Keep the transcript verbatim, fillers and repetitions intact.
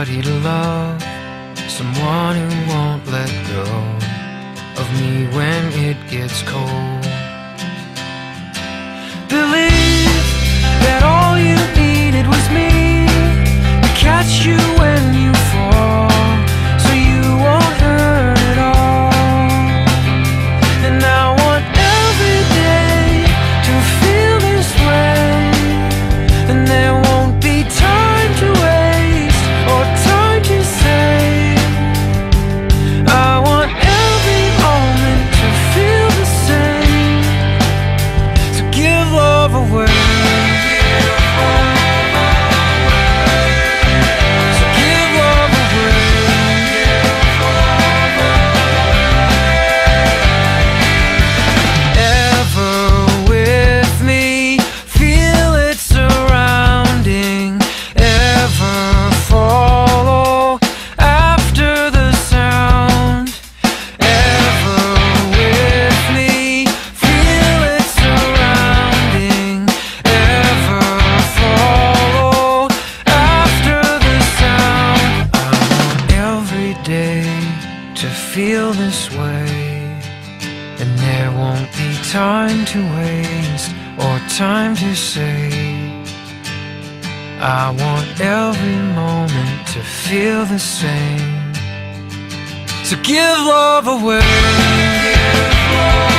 somebody to love, someone who won't let go of me when it gets cold. Believe that all you needed was me to catch you when you fall, so you won't hurt at all. And I want every day to feel this way, and there won't be time to waste or time to save. I want every moment to feel the same, so give love away. To feel this way, and there won't be time to waste or time to save. I want every moment to feel the same, so give love away. Give love